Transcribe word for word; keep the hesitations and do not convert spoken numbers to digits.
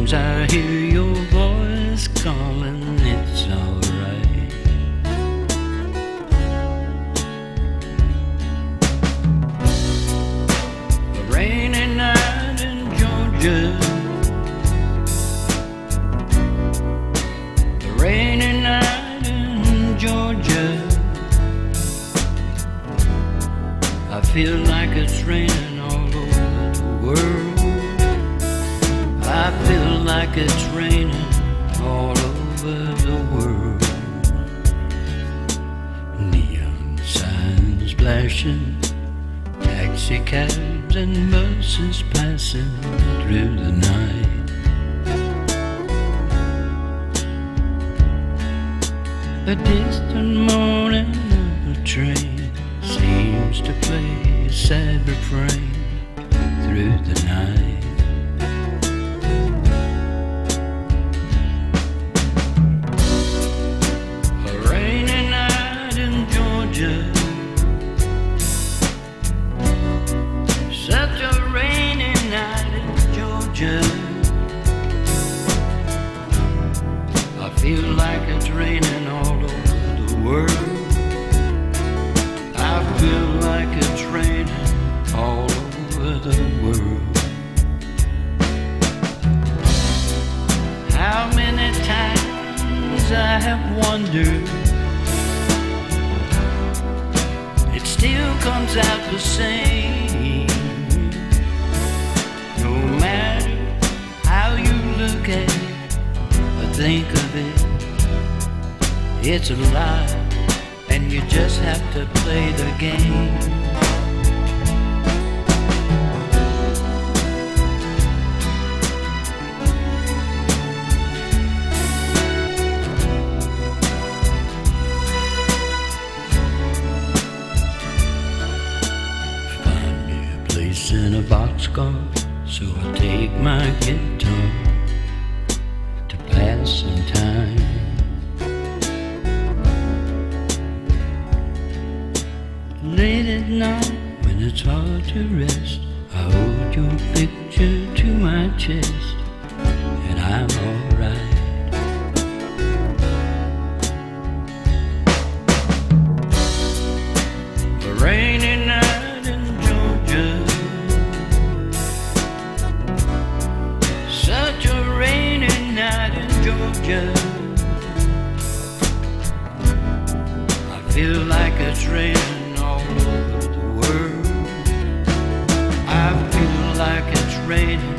Sometimes I hear your voice calling, it's alright. A rainy night in Georgia, a rainy night in Georgia. I feel like it's raining all over the world. I feel like it's raining all over the world. Neon signs flashing, taxi cabs and buses passing through the night. A distant moaning of a train seems to play a sad refrain through the night. Such a rainy night in Georgia. I feel like it's raining all over the world. I feel like it's raining all over the world. How many times I have wondered, it still comes out the same. No matter how you look at it or think of it, it's a lie, and you just have to play the game. In a boxcar, so I take my guitar to pass some time. Late at night, when it's hard to rest, I hold your picture to my chest, and I'm alright. A rainy night in Georgia, such a rainy night in Georgia. I feel like it's raining all over the world. I feel like it's raining